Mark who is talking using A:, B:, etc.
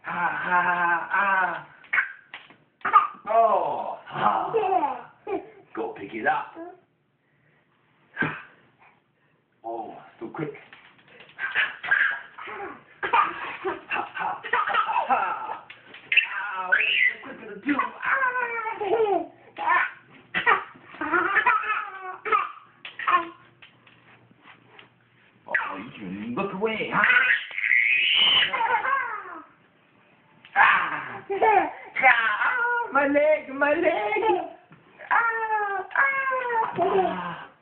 A: Ah. Oh. Go pick it up. Oh, so quick. What are you gonna do? Oh, you can look away, huh? My leg, my leg.